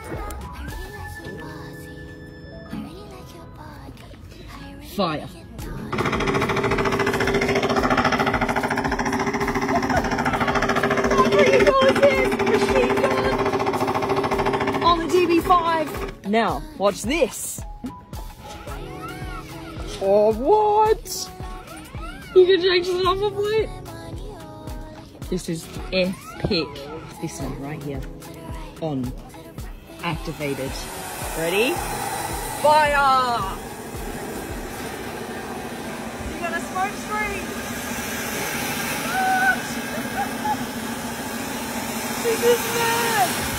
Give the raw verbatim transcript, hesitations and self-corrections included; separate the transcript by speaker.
Speaker 1: Fire. Machine gun on the D B five. Now, watch this. Oh, what? You can change the number plate. This is epic. This one right here. On. Activated. Ready? Fire! You got a smoke screen. What? This is mad.